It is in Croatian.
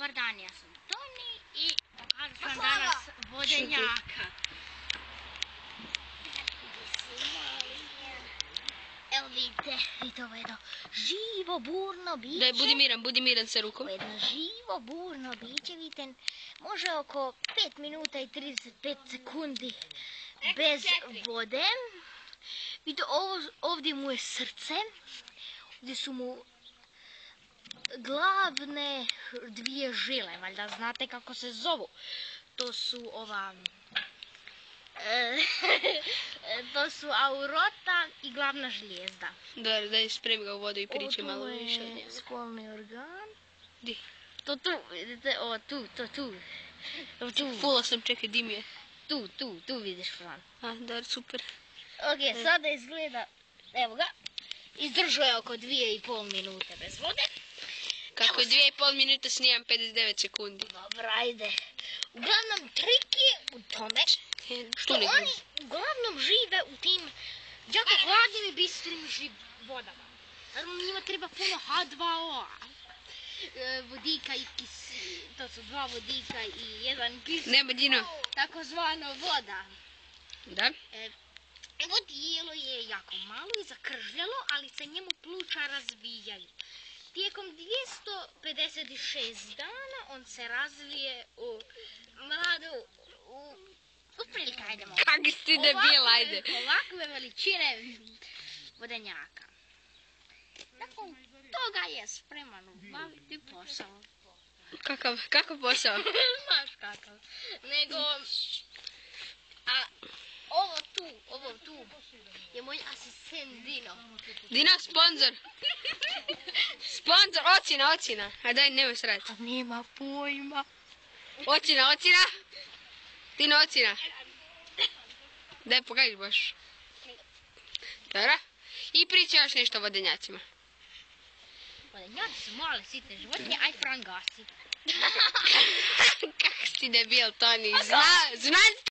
dobar dan, ja sam Toni i pokazat ću vam danas vodenjaka. Evo vidite ovo jedno živo, burno biće. Daj, budi miran sa rukom. Ovo jedno živo, burno biće, vidite, može oko 5 minuta i 35 sekundi bez vode. Vidite, ovdje mu je srce, ovdje su mu glavne dvije žile, valjda znate kako se zovu. To su to su aorta i glavna žlijezda. Daj, spremi ga u vodu i priči malo više od njega. Ovo je spolni organ. Di? To tu, vidite, ovo tu. Fula sam, čekaj, di mi je? Tu vidiš, Fran. Da, super. Ok, sada izgleda, evo ga, izdržao je oko 2,5 minute bez vode. Kako je 2,5 minuta snimam 59 sekundi. Dobro, ajde. Uglavnom, trik je u tome što oni uglavnom žive u tim jako hladnim i bistrim vodama. Naravno, njima treba puno H2O, vodika i to su 2 vodika i 1 kisik. Nema Dino. Takozvano voda. Da? Evo tijelo je jako malo i zakržljalo, ali se njemu pluća razvijaju. Tijekom 256 dana on se razvije u mladu, otprilike, ajdemo. Kak si debil, ajde. Ovakve veličine vodenjaka. Nakon toga je spreman obaviti posao. Kakav posao? Znaš kakav. Nego, ovo tu je moj asistent Dino. Dino, sponzor. Sponzor, ocjena. A daj, nemoj srati. Nema pojma. Ocjena. Dino, ocjena. Daj, pokaži baš. Dobro. I priča još nešto o vodenjacima. Vodenjaci su male sitne životinje, aj Fran gasi. Kak si debil, Toni. Znaš